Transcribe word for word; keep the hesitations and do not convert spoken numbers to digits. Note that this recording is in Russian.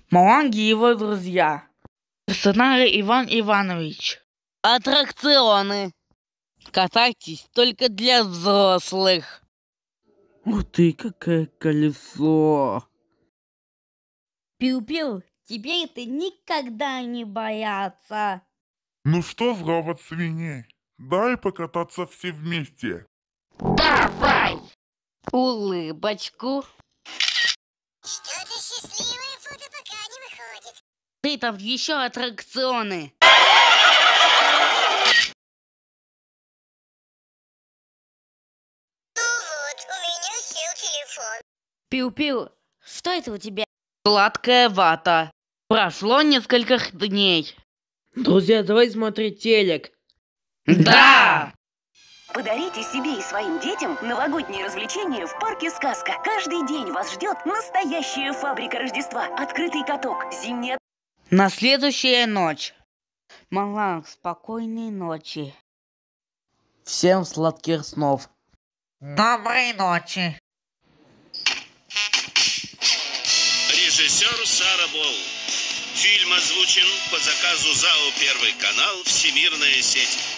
Маланги и его друзья. Персонажи Иван Иванович. Аттракционы. Катайтесь только для взрослых. Ух ты, какое колесо. Пиу-пиу, теперь ты никогда не бояться. Ну что, робот свиней, дай покататься все вместе. Давай! Улыбочку. Что-то счастливое фото пока не выходит. Ты там еще аттракционы. Ну вот, у меня сел телефон. Пиу-пиу, что это у тебя? Сладкая вата. Прошло несколько дней. Друзья, давай смотреть телек. Да! Подарите себе и своим детям новогодние развлечения в парке «Сказка». Каждый день вас ждет настоящая фабрика Рождества. Открытый каток, зимняя... На следующая ночь. Маланг, спокойной ночи. Всем сладких снов. Доброй ночи. Режиссер Сара Болл. Фильм озвучен по заказу ЗАО «Первый канал. Всемирная сеть».